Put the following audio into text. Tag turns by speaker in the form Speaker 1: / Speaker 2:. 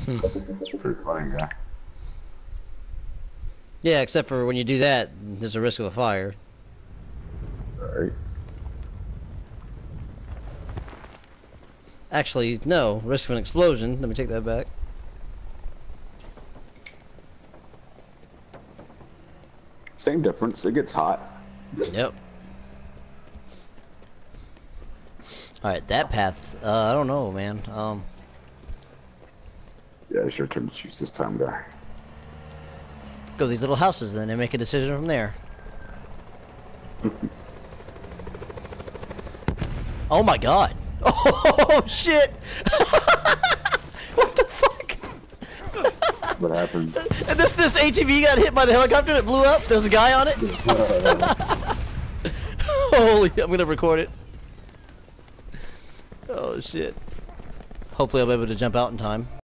Speaker 1: It's pretty funny, guy.
Speaker 2: Yeah, except for when you do that, there's a risk of a fire.
Speaker 1: Alright.
Speaker 2: Actually, no, risk of an explosion. Let me take that back.
Speaker 1: Same difference. It gets hot.
Speaker 2: Yep. Alright, that path, I don't know, man.
Speaker 1: Yeah, it's your turn to choose this time, guy.
Speaker 2: Go to these little houses then and make a decision from there. Oh my god. Oh shit! What the fuck?
Speaker 1: What happened?
Speaker 2: And this ATV got hit by the helicopter that blew up? There's a guy on it? Holy, I'm gonna record it. Oh shit. Hopefully I'll be able to jump out in time.